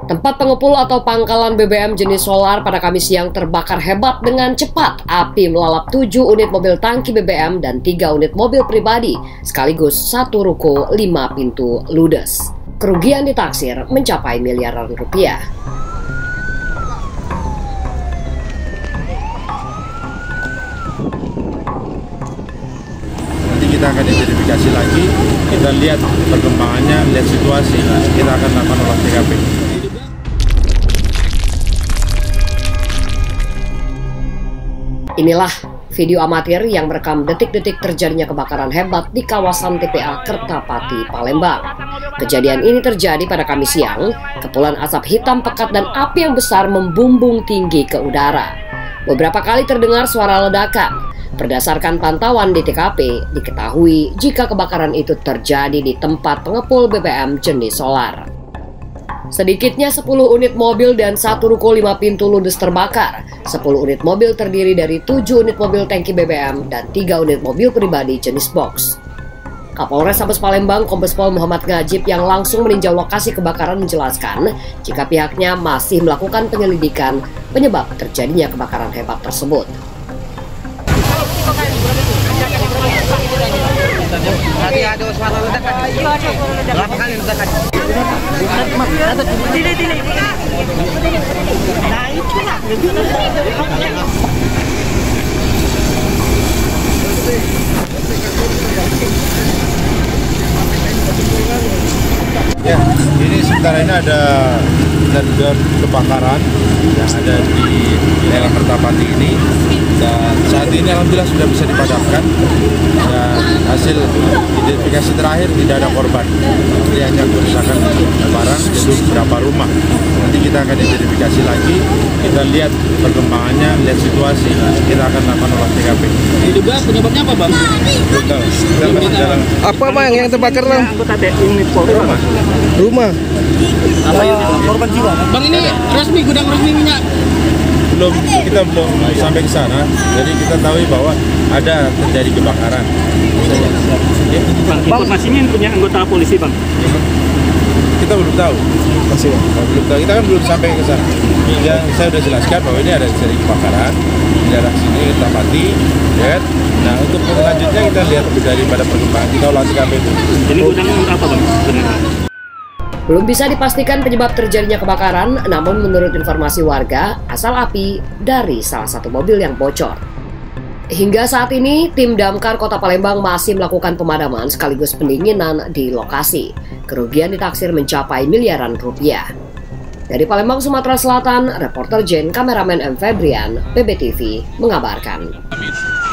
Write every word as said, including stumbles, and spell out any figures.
Tempat pengepul atau pangkalan B B M jenis solar pada Kamis siang terbakar hebat dengan cepat. Api melalap tujuh unit mobil tangki B B M dan tiga unit mobil pribadi, sekaligus satu ruko lima pintu ludes. Kerugian ditaksir mencapai miliaran rupiah. Nanti kita akan identifikasi lagi, kita lihat perkembangannya, lihat situasi, kita akan lakukan olah T K P. Inilah video amatir yang merekam detik-detik terjadinya kebakaran hebat di kawasan T P A Kertapati, Palembang. Kejadian ini terjadi pada Kamis siang. Kepulan asap hitam pekat dan api yang besar membumbung tinggi ke udara. Beberapa kali terdengar suara ledakan. Berdasarkan pantauan di T K P, diketahui jika kebakaran itu terjadi di tempat pengepul B B M jenis solar. Sedikitnya sepuluh unit mobil dan satu ruko lima pintu ludes terbakar. sepuluh unit mobil terdiri dari tujuh unit mobil tangki B B M dan tiga unit mobil pribadi jenis box. Kapolres Sabes Palembang Kombes Pol Muhammad Ngajib yang langsung meninjau lokasi kebakaran menjelaskan jika pihaknya masih melakukan penyelidikan penyebab terjadinya kebakaran hebat tersebut. Tadi ada suara ledakan. Berapa kali ledakan? Tidak, tidak. Nah, itu lah. Ya, ini sementara ini ada ada kebakaran yang ada di daerah Kertapati ini, dan saat ini alhamdulillah sudah bisa dipadamkan, dan hasil identifikasi terakhir tidak ada korban. Jadi hanya kerusakan barang gedung beberapa rumah. Nanti kita akan identifikasi lagi, kita lihat perkembangannya, lihat situasi, kita akan lakukan olah T K P. Diduga penyebabnya apa, Bang? Betul. Kita masih jalan. Apa Bang yang terbakar Bang? Anggota unit Polri. Rumah. Rumah. Apa korban jiwa? Bang, ini resmi gudang resmi minyak. Belum, kita belum sampai ke sana. Jadi kita tahu bahwa ada terjadi kebakaran. Bang, informasi ini punya anggota polisi, Bang. Kita belum tahu. Masih belum tahu. Kita kan belum sampai ke sana. Ya, saya sudah jelaskan bahwa ini ada terjadi kebakaran di daerah sini Kertapati, ya. Nah, untuk selanjutnya kita lihat daripada perkembangan kita olah T K P itu. Ini gudang apa, Bang? Belum bisa dipastikan penyebab terjadinya kebakaran, namun menurut informasi warga, asal api dari salah satu mobil yang bocor. Hingga saat ini, tim Damkar Kota Palembang masih melakukan pemadaman sekaligus pendinginan di lokasi. Kerugian ditaksir mencapai miliaran rupiah. Dari Palembang, Sumatera Selatan, reporter Jen, kameramen M. Febrian, P B T V mengabarkan.